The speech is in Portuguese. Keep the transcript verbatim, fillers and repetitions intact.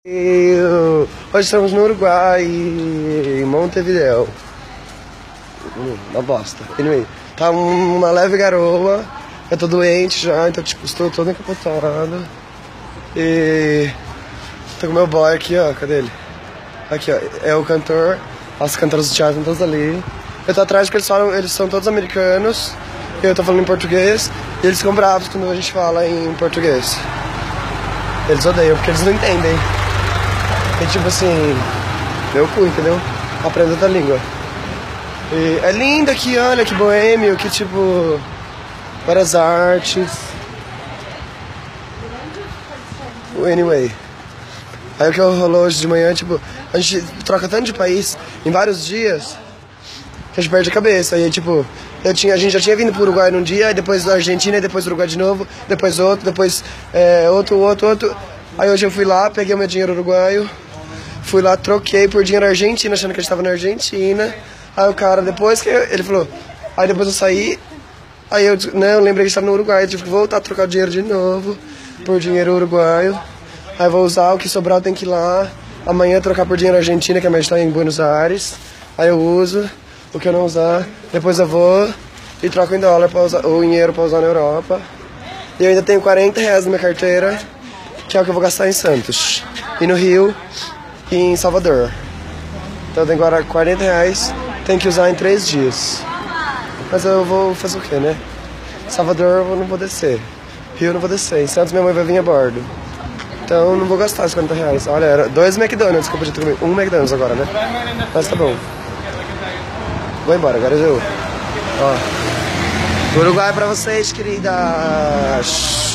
Eu... Hoje estamos no Uruguai, em Montevideo. Hum, uma bosta. Anyway, tá uma leve garoa. Eu tô doente já, então tipo, estou todo encapotado. E... tô com meu boy aqui, ó. Cadê ele? Aqui, ó. É o cantor. As cantoras do teatro estão todas ali. Eu tô atrás porque eles falam, eles são todos americanos. E eu tô falando em português. E eles ficam bravos quando a gente fala em português. Eles odeiam, porque eles não entendem. E tipo assim, meu cu, entendeu? Aprenda outra língua. E é lindo aqui, olha que boêmio, que tipo, várias artes. Anyway. Aí o que rolou hoje de manhã, tipo, a gente troca tanto de país em vários dias que a gente perde a cabeça. Aí tipo, eu tinha, a gente já tinha vindo pro Uruguai num dia, aí depois da Argentina, e depois do Uruguai de novo, depois outro, depois é, outro, outro, outro. Aí hoje eu fui lá, peguei o meu dinheiro uruguaio. Fui lá, troquei por dinheiro argentino, achando que a gente tava na Argentina. Aí o cara, depois que eu, ele falou... Aí depois eu saí, aí eu, né, eu lembrei que a gente tava no Uruguai. Eu tive que voltar a trocar o dinheiro de novo por dinheiro uruguaio. Aí eu vou usar, o que sobrar eu tenho que ir lá. Amanhã trocar por dinheiro argentino, que a minha está em Buenos Aires. Aí eu uso, o que eu não usar. Depois eu vou e troco em dólar, pra usar, ou em euro pra usar na Europa. E eu ainda tenho quarenta reais na minha carteira, que é o que eu vou gastar em Santos. E no Rio... e em Salvador. Então eu tenho agora quarenta reais, tenho que usar em três dias. Mas eu vou fazer o que, né? Salvador eu não vou descer, Rio eu não vou descer, em Santos minha mãe vai vir a bordo. Então eu não vou gastar os quarenta reais. Olha, era dois McDonald's que eu podia ter comido. Um McDonald's agora, né? Mas tá bom. Vou embora, agora eu. Ó. Uruguai pra vocês, queridas.